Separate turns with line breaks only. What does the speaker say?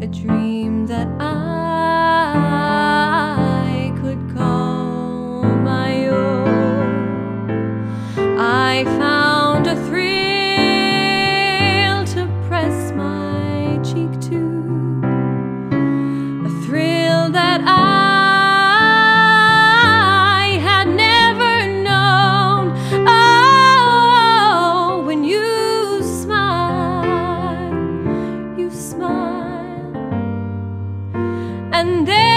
a dream that I could call my own. I found a thrill to press my cheek to, a thrill that I had never known. Oh, when you smile, and there